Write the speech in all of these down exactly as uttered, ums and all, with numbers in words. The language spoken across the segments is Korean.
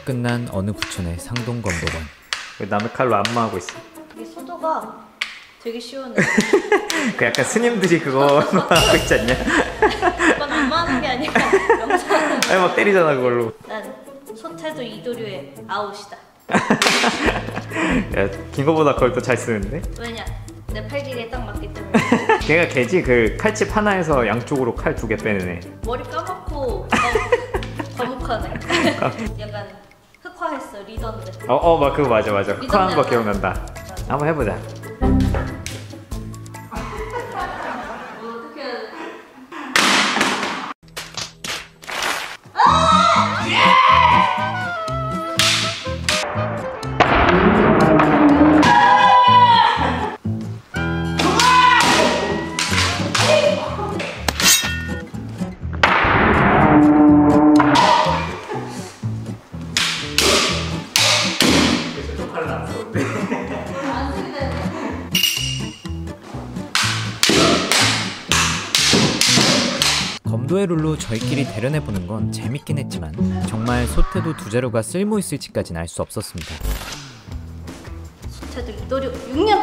끝난 어느 부촌의 상동검도관. 왜 남의 칼로 안마하고 있어? 이게 소도가 되게 쉬우네. 그 약간 스님들이 그거 하고 있지 않냐? 이건 안마하는 게 아니라 명상하는 아니 막 때리잖아 그걸로. 난 소태도 이도류의 아웃이다. 야, 긴 거보다 그걸 또 잘 쓰는데? 왜냐? 내 팔길이에 딱 맞기 때문에. 걔가 걔지 그 칼집 하나에서 양쪽으로 칼 두 개 빼는 애. 머리 까맣고 거묵하네. 약간 흑화했어, 리더인데. 어어 막 그거 맞아 맞아. 리더인데 흑화한 거 약간- 기억난다. 한번 해보자. 뭐 어떻게 해야 돼? 검도의 룰로 저희끼리 대련해보는 건 재밌긴 했지만 정말 소태도 두 자루가 쓸모있을지까지는 알 수 없었습니다. 소태도 이도류 육 년.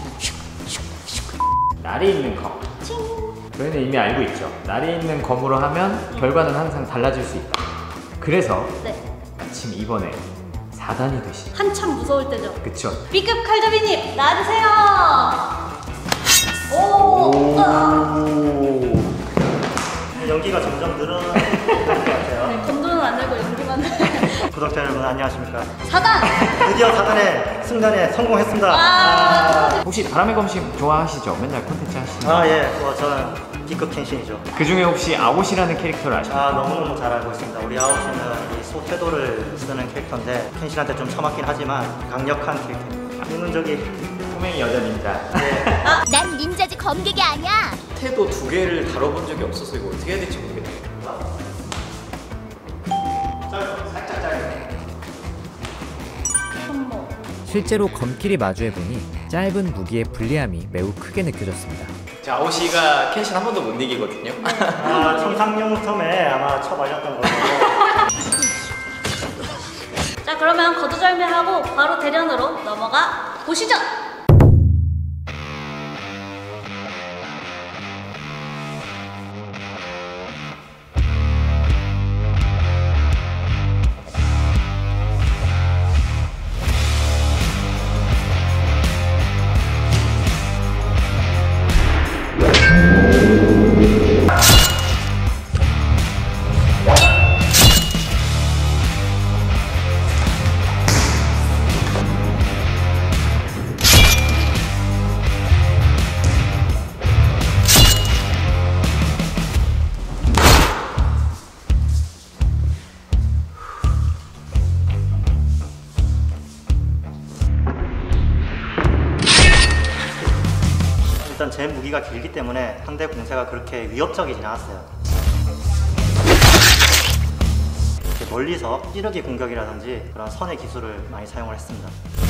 날이 있는 검. 저희는 이미 알고 있죠. 날이 있는 검으로 하면 결과는 항상 달라질 수 있다. 그래서 네. 마침 이번에 사 단이 되시. 한참 무서울 때죠. 그쵸? B급 칼잡이님 나와주세요. 오. 오. 연기가 점점 늘어나는 것 같아요. 네, 건도는 안 되고 연기만 해. 구독자 여러분 안녕하십니까? 사 단. 드디어 사 단의 승단에 성공했습니다. 아. 혹시 바람의 검심 좋아하시죠? 맨날 콘텐츠 하시는 아 예, 뭐 저는 B급 켄신이죠. 그 중에 혹시 아오시라는 캐릭터를 아시나요? 아 너무너무 잘 알고 있습니다. 우리 아오시는 이 소태도를 쓰는 캐릭터인데 켄신한테 좀 처맞긴 하지만 강력한 캐릭터입니다. 인문적이 꼬맹이 여자 닌자. 네. 난 닌자지 검객이 아니야. 태도 두 개를 다뤄본 적이 없어서 이거 어떻게 해야 될지 모르겠네요. 살짝 짧게. 손목. 실제로 검끼리 마주해보니 짧은 무기의 불리함이 매우 크게 느껴졌습니다. 자, 아오시가 켄신 한 번도 못 이기거든요. 아 청상용 텀에 아마 쳐발렸던 거고. 자 그러면 거두절미하고 바로 대련으로 넘어가 보시죠. 일단 제 무기가 길기 때문에 상대 공세가 그렇게 위협적이진 않았어요. 이렇게 멀리서 찌르기 공격이라든지 그런 선의 기술을 많이 사용을 했습니다.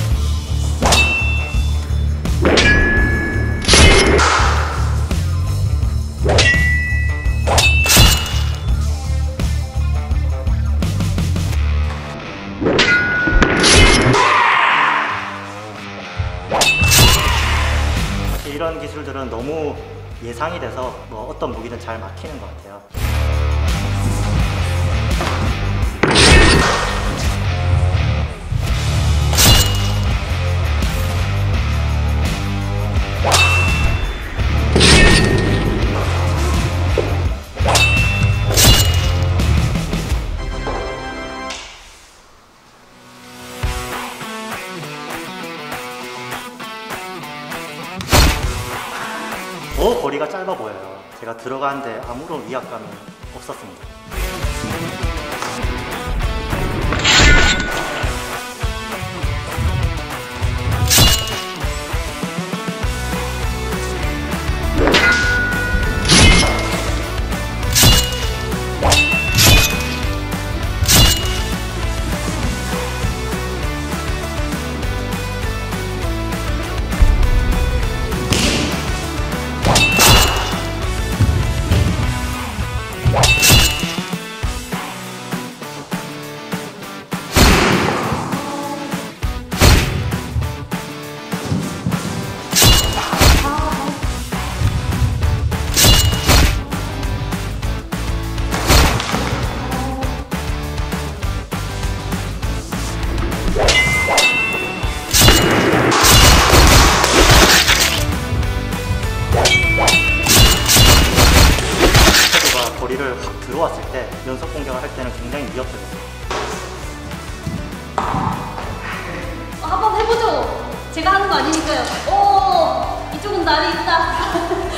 이런 기술들은 너무 예상이 돼서 뭐 어떤 무기든 잘 막히는 것 같아요. 더 거리가 짧아 보여요. 제가 들어가는데 아무런 위압감이 없었습니다. 때는 굉장히 위협적이에요. 어, 한번 해보죠. 제가 하는 거 아니니까요. 오, 이쪽은 날이 있다.